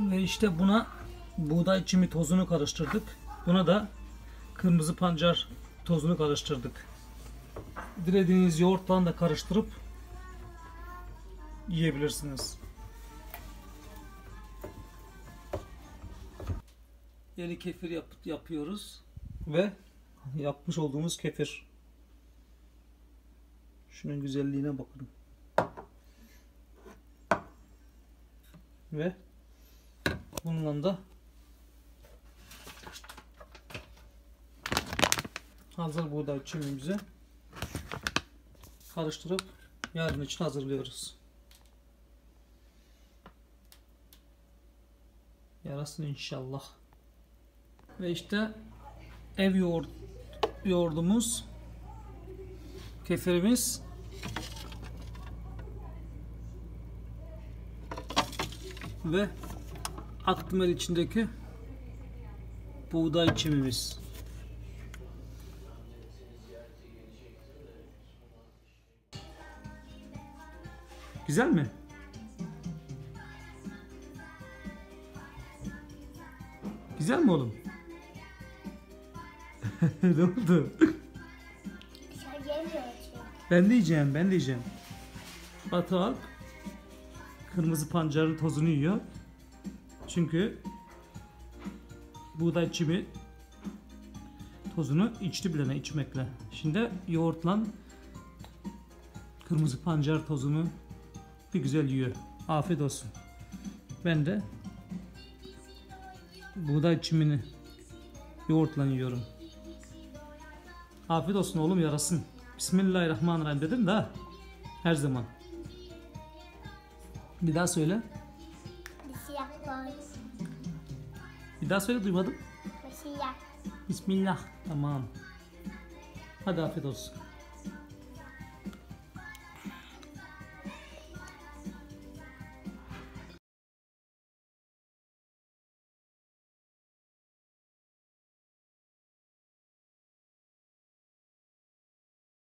Ve işte buna buğday çimi tozunu karıştırdık. Buna da kırmızı pancar tozunu karıştırdık. Dilediğiniz yoğurtla da karıştırıp yiyebilirsiniz. Yeni kefir yapıyoruz ve yapmış olduğumuz kefir. Şunun güzelliğine bakın. Ve bununla da hazır buğday çimimizi karıştırıp yarın için hazırlıyoruz. Yarasın inşallah. Ve işte ev yoğurdumuz, kefirimiz ve Aktimel içindeki buğday çimimiz. Güzel mi? Güzel mi oğlum? Ne oldu? Ben de yiyeceğim. Batu Alp kırmızı pancarın tozunu yiyor. Çünkü buğday çimi tozunu içti bilene içmekle. Şimdi yoğurtla kırmızı pancar tozunu bir güzel yiyor. Afiyet olsun. Ben de buğday çimini yoğurtla yiyorum. Afiyet olsun oğlum, yarasın. Bismillahirrahmanirrahim dedim de her zaman. Bir daha söyle. Bir daha söyle, duymadım. Bismillah. Tamam. Hadi afiyet olsun.